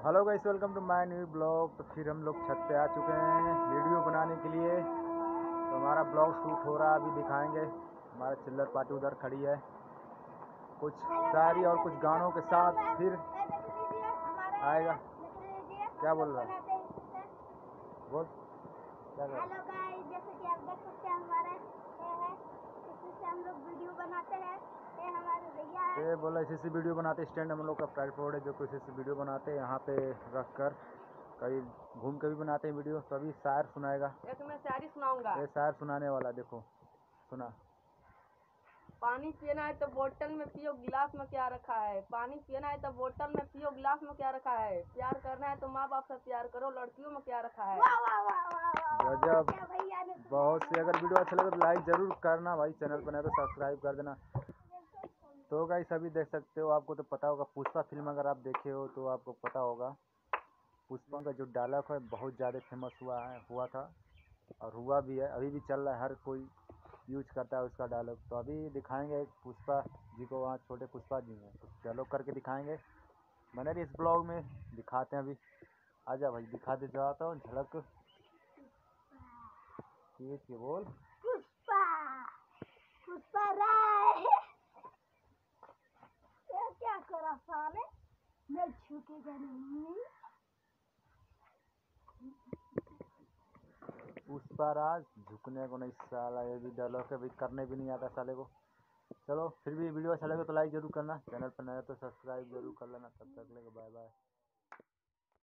Hello guys, welcome to my new blog. तो फिर हम लोग छत पे आ चुके हैं वीडियो बनाने के लिए। तो हमारा ब्लॉग शूट हो रहा है, अभी दिखाएंगे। हमारा चिल्लर पार्टी उधर खड़ी है, कुछ शायरी और कुछ गानों के साथ फिर आएगा। क्या बोल रहा है? बोल क्या कर रहा है? हेलो गाइस, जैसे कि आप देख सकते हैं हमारा ये है, इससे हम लोग वीडियो बनाते हैं। ये हमारे भैया है। ये बोला इसी वीडियो बनाते, स्टैंड हम लोग का ट्राइपॉड है जो कुछ इसी वीडियो बनाते हैं, यहाँ पे रख कर कहीं घूम के भी बनाते हैं वीडियो। तो अभी शायर सुनाएगा। एक मैं शायरी सुनाऊंगा। ये शायर सुनाने वाला, देखो सुना। पानी पीना है तो बोतल में पियो, गिलास में क्या रखा है। पानी पीना है तो बोतल में पियो, गिलास में क्या रखा है। प्यार करना है तो माँ बाप से प्यार करो, लड़कियों में क्या रखा है। वाह वाह वाह वाह वाह, गजब, क्या भैया ने बहुत से। अगर वीडियो अच्छा लगे तो लाइक जरूर करना भाई, चैनल पर नया तो सब्सक्राइब कर देना। तो गाइस अभी देख सकते हो, आपको तो पता होगा, पुष्पा फिल्म अगर आप देखे हो तो आपको पता होगा। पुष्पा का जो डायलॉग है बहुत ज़्यादा फेमस हुआ था और हुआ भी है, अभी भी चल रहा है, हर कोई यूज करता है उसका डायलॉग। तो अभी दिखाएंगे पुष्पा जी को, वहाँ छोटे पुष्पा जी हैं तो डायलॉग करके दिखाएंगे। मैंने भी इस ब्लॉग में दिखाते हैं अभी। आजा भाई, दिखा दे जाता हूँ झलक। ये बोल। पुष्पा पुष्पा राय। ये क्या करा साले, मैं झुकेगा नहीं। पुष्पा राज झुकने को नहीं साला, ये भी डायलॉग है भाई, करने भी नहीं आता साले को। चलो फिर भी वीडियो अच्छा लगे तो लाइक जरूर करना, चैनल पर नया तो सब्सक्राइब जरूर कर लेना। तब तक के लिए बाय बाय।